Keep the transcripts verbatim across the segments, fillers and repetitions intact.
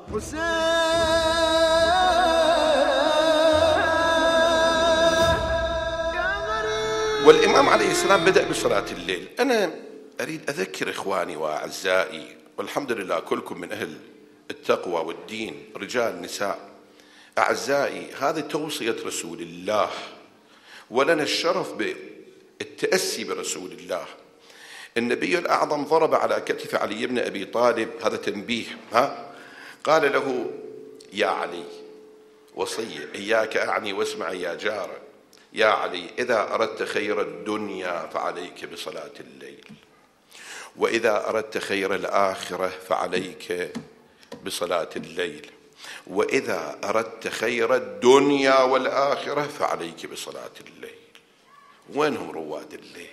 والإمام عليه السلام بدأ بصلاة الليل. أنا أريد أذكر إخواني وأعزائي، والحمد لله كلكم من أهل التقوى والدين، رجال نساء، أعزائي، هذه توصية رسول الله، ولنا الشرف بالتأسي برسول الله. النبي الأعظم ضرب على كتف علي بن أبي طالب، هذا تنبيه، ها؟ قال له: يا علي، وصية، إياك أعني واسمع يا جار، يا علي، إذا أردت خير الدنيا فعليك بصلاة الليل، وإذا أردت خير الآخرة فعليك بصلاة الليل، وإذا أردت خير الدنيا والآخرة فعليك بصلاة الليل. وينهم رواد الليل؟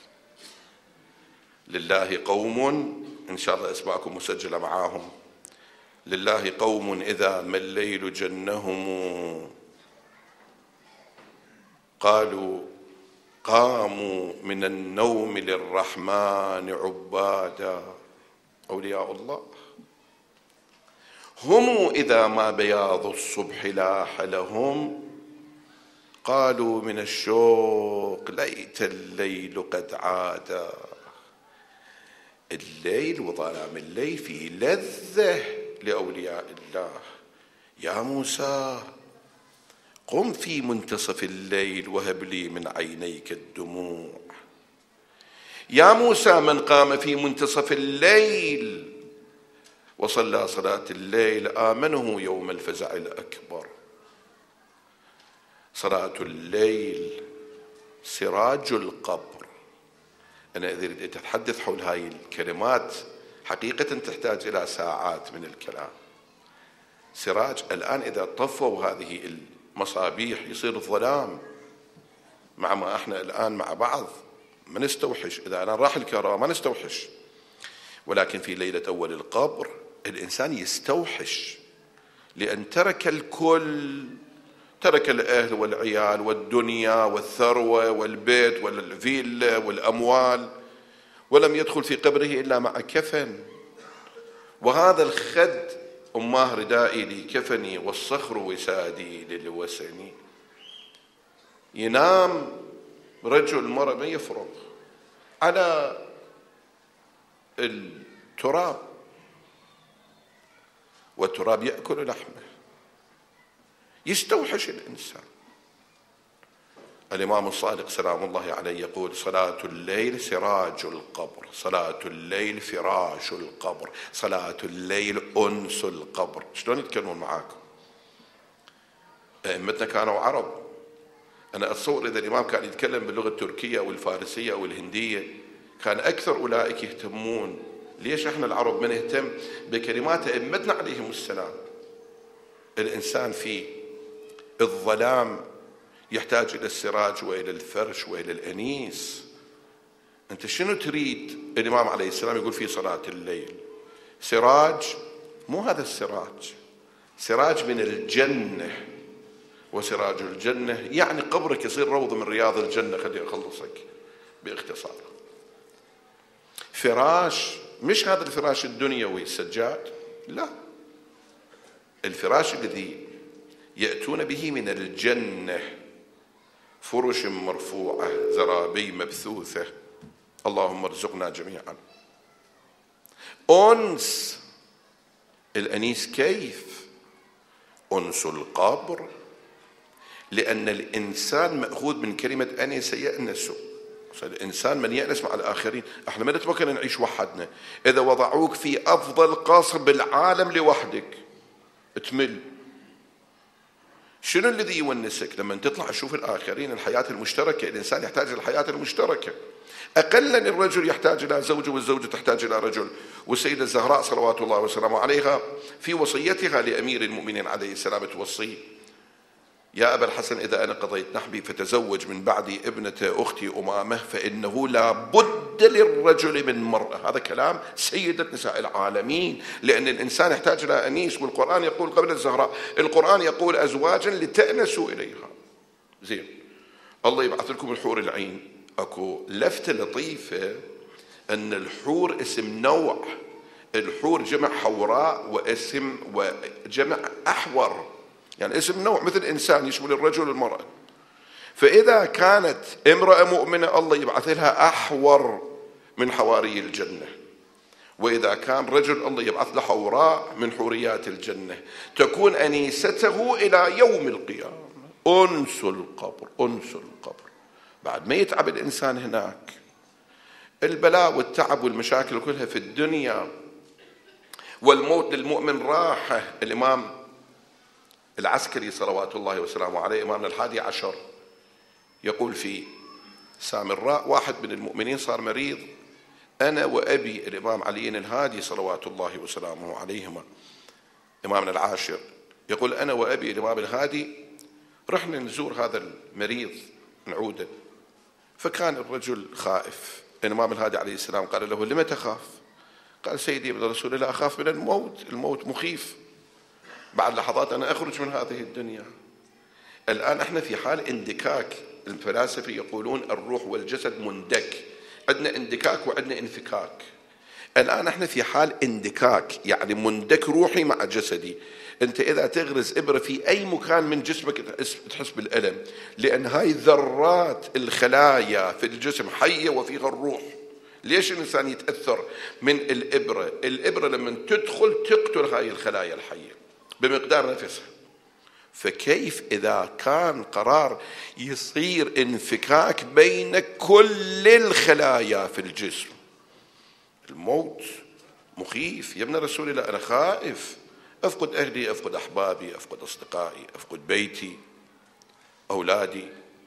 لله قوم، إن شاء الله أسماءكم مسجلة معاهم، لله قوم إذا ما الليل جنهم قالوا قاموا من النوم للرحمن عبادا. أولياء الله هم إذا ما بياض الصبح لاح لهم قالوا من الشوق ليت الليل قد عاد. الليل وظلام الليل فيه لذة لأولياء الله. يا موسى قم في منتصف الليل وهب لي من عينيك الدموع. يا موسى من قام في منتصف الليل وصلى صلاة الليل آمنه يوم الفزع الأكبر. صلاة الليل سراج القبر. أنا إذا أريد أتحدث حول هاي الكلمات حقيقة تحتاج إلى ساعات من الكلام. سراج، الآن إذا طفوا هذه المصابيح يصير الظلام، مع ما احنا الآن مع بعض ما نستوحش، إذا أنا راح الكهرباء ما نستوحش، ولكن في ليلة أول القبر الإنسان يستوحش، لأن ترك الكل، ترك الأهل والعيال والدنيا والثروة والبيت والفيلا والأموال، ولم يدخل في قبره إلا مع كفن. وهذا الخد أماه ردائي لكفني والصخر وسادي للوسني. ينام رجل مرة ما يفرغ على التراب، والتراب يأكل لحمه، يستوحش الإنسان. الإمام الصادق سلام الله عليه يقول: صلاة الليل سراج القبر، صلاة الليل فراش القبر، صلاة الليل أنس القبر. شلون يتكلمون معاكم؟ أئمتنا كانوا عرب. أنا أتصور إذا الإمام كان يتكلم باللغة التركية أو الفارسية أو الهندية كان أكثر أولئك يهتمون. ليش إحنا العرب ما نهتم بكلمات أئمتنا عليهم السلام؟ الإنسان في الظلام يحتاج إلى السراج وإلى الفرش وإلى الأنيس. أنت شنو تريد؟ الإمام عليه السلام يقول في صلاة الليل سراج، مو هذا السراج، سراج من الجنة، وسراج الجنة يعني قبرك يصير روضة من رياض الجنة. خلي أخلصك باختصار. فراش مش هذا الفراش الدنيوي السجاد، لا، الفراش الذي يأتون به من الجنة، فرش مرفوعة، زرابي مبثوثة. اللهم ارزقنا جميعا أنس. الأنيس كيف؟ أنس القبر، لأن الإنسان مأخوذ من كلمة أنس يأنس. الإنسان من يأنس مع الآخرين. احنا ما نتمكن نعيش وحدنا. إذا وضعوك في أفضل قصر بالعالم لوحدك تمل. شنو الذي يونسك؟ لما تطلع تشوف الآخرين، الحياة المشتركة. الإنسان يحتاج إلى الحياة المشتركة. أقلا الرجل يحتاج إلى زوجه والزوجة تحتاج إلى رجل. والسيدة الزهراء صلوات الله وسلامه عليها في وصيتها لأمير المؤمنين عليه السلام توصيه: يا أبا الحسن إذا أنا قضيت نحبي فتزوج من بعدي ابنة أختي أمامة، فإنه لا بد للرجل من مرأة. هذا كلام سيدة نساء العالمين، لأن الإنسان يحتاج إلى أنيس. والقرآن يقول قبل الزهراء، القرآن يقول أزواجا لتأنسوا إليها. زين، الله يبعث لكم الحور العين. أكو لفتة لطيفة أن الحور اسم نوع، الحور جمع حوراء، واسم وجمع أحور، يعني اسم نوع مثل إنسان يشمل الرجل والمرأة. فإذا كانت امرأة مؤمنة الله يبعث لها أحور من حواري الجنة، وإذا كان رجل الله يبعث له حوراء من حوريات الجنة، تكون أنيسته إلى يوم القيامة. أنس القبر، أنس القبر، بعد ما يتعب الإنسان هناك، البلاء والتعب والمشاكل كلها في الدنيا، والموت للمؤمن راحة. الإمام العسكري صلوات الله وسلامه عليه، إمامنا الحادي عشر، يقول في سامراء واحد من المؤمنين صار مريض، أنا وأبي الإمام علي الهادي صلوات الله وسلامه عليهما إمامنا العاشر، يقول أنا وأبي الإمام الهادي رحنا نزور هذا المريض نعوده، فكان الرجل خائف. الإمام الهادي عليه السلام قال له لما تخاف؟ قال سيدي ابن رسول الله أخاف من الموت، الموت مخيف، بعد لحظات أنا أخرج من هذه الدنيا. الآن احنا في حال اندكاك، الفلاسفة يقولون الروح والجسد مندك، عندنا اندكاك وعندنا انفكاك. الآن احنا في حال اندكاك، يعني مندك روحي مع جسدي. انت اذا تغرز ابرة في اي مكان من جسمك تحس بالألم، لان هاي ذرات الخلايا في الجسم حية وفيها الروح. ليش الانسان يتأثر من الابرة؟ الابرة لما تدخل تقتل هاي الخلايا الحية بمقدار نفسها. فكيف إذا كان قرار يصير انفكاك بين كل الخلايا في الجسم؟ الموت مخيف يا ابن رسول الله، أنا خائف أفقد أهلي، أفقد أحبابي، أفقد أصدقائي، أفقد بيتي، أولادي.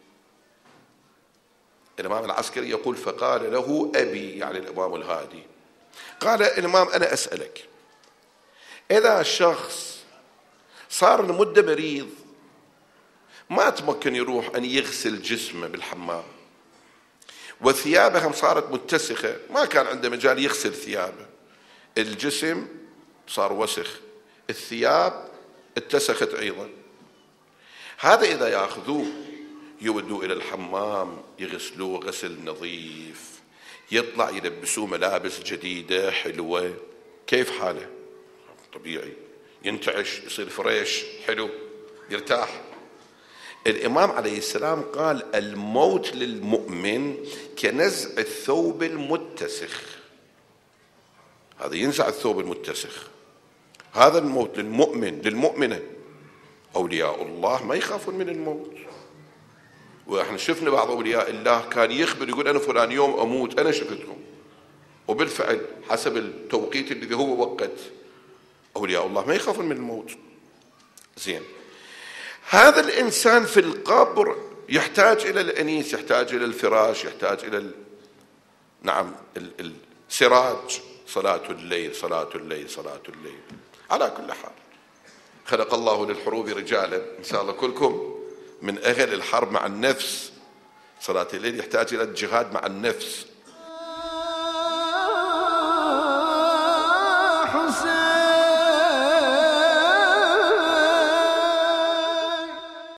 الإمام العسكري يقول فقال له أبي، يعني الإمام الهادي، قال الإمام أنا أسألك، إذا الشخص صار لمدة مريض ما تمكن يروح أن يغسل جسمه بالحمام، وثيابه صارت متسخة، ما كان عنده مجال يغسل ثيابه، الجسم صار وسخ، الثياب اتسخت أيضا، هذا إذا يأخذوه يودوه إلى الحمام يغسلوه غسل نظيف، يطلع يلبسوه ملابس جديدة حلوة، كيف حاله؟ طبيعي، ينتعش، يصير فريش حلو، يرتاح. الإمام عليه السلام قال الموت للمؤمن كنزع الثوب المتسخ، هذا ينزع الثوب المتسخ، هذا الموت للمؤمن للمؤمنة. أولياء الله ما يخافون من الموت، وإحنا شفنا بعض أولياء الله كان يخبر يقول أنا فلان يوم أموت، أنا شفتهم، وبالفعل حسب التوقيت الذي هو وقت. أولياء الله ما يخافون من الموت. زين، هذا الإنسان في القبر يحتاج إلى الأنيس، يحتاج إلى الفراش، يحتاج إلى ال... نعم السراج، صلاة الليل صلاة الليل صلاة الليل. على كل حال خلق الله للحروب رجالا، إن شاء الله كلكم من أهل الحرب مع النفس. صلاة الليل يحتاج إلى الجهاد مع النفس،